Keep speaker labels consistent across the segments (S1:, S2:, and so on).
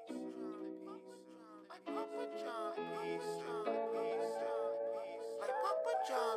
S1: Like Papa John pizza. Like Papa John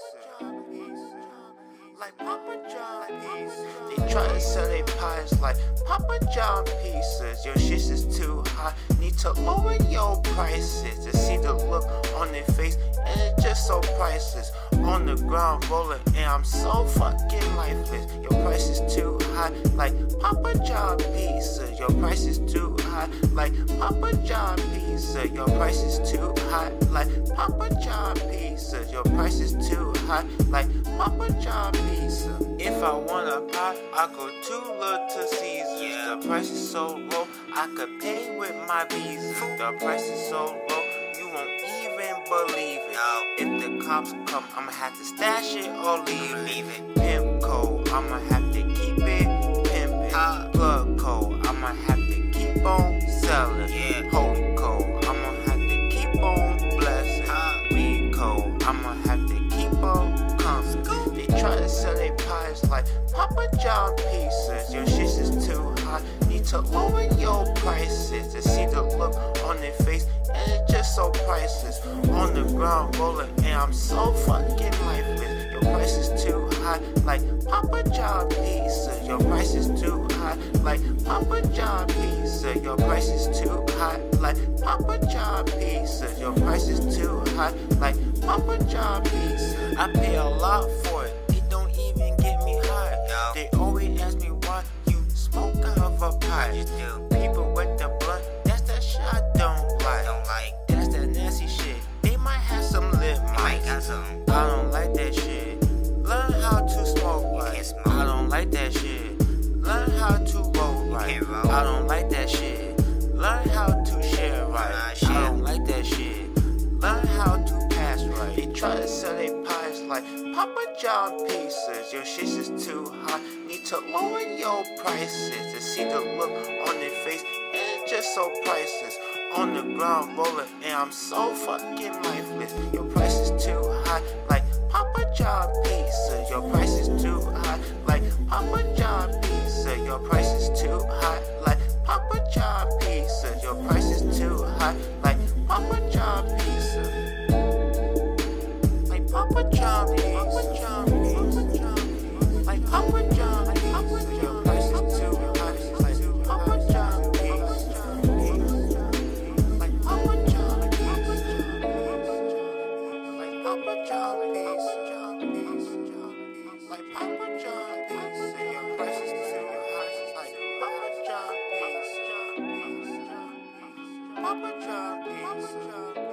S1: pizza. Like Papa John pizza. They try to sell their pies like Papa John pizzas. Your shit is too high. Need to lower your prices to see the look on their face, and it's just so priceless. On the ground rolling, and I'm so fucking lifeless. Your price is too high, like Papa John pizza. Your price is too high, like Papa John pizza. Your price is too high, like Papa John pizza. Your price is too high, like Papa John pizza. If I want a pie, I go to Little Caesars. Yeah. The price is so low, I could pay with my Visa. The price is so low, you won't even believe it. No. If the cops come, I'ma have to stash it or leave it. Pimp code, I'ma have to keep it pimpin'. Plug code, I'ma have to keep on selling. Yeah. Holy code, I'ma have to keep on blessing. Weed code, I'ma have to keep on coming. They try to sell their pies like Papa John pizzas. Your shit is too high. Need to lower your prices to see the look on their face, and it's just so priceless. On the ground rolling, and I'm so fucking lifeless. Your price is too high, like Papa John pizza. Your price is too high, like Papa John pizza. Your price is too high, like Papa John pizza. Your price is too high, like Papa John pizza. I pay a lot for it. It don't even get me high. No. They always ask me why you smoke out of a pipe. You do. People with the blunt, that's that shit I don't like. That's that nasty shit. They might have some lip mics. I don't like that shit. Learn how to smoke right. I don't like that shit. Learn how to roll right. I don't like that shit. Learn how to share right. I don't like that shit. Learn how to pass right. They try to sell their pies like Papa John pizzas. Your shit is too high. Need to lower your prices to see the look on their face, and it's just so priceless. On the ground rolling, and I'm so fucking lifeless. Your price is too high, like Papa John pizza. Your price is too high, like Papa John pizza. Your price is too high, like Papa John pizza. Your price is too high, like Papa John pizza. Like Papa John pizza. Like Papa John, like Papa John. Your price is too high, like Papa John pizza. Like Papa John, like Papa John. Like Papa John pizza. Like Papa John pizza. Your price is too high, like Papa John pizza. Papa John pizza.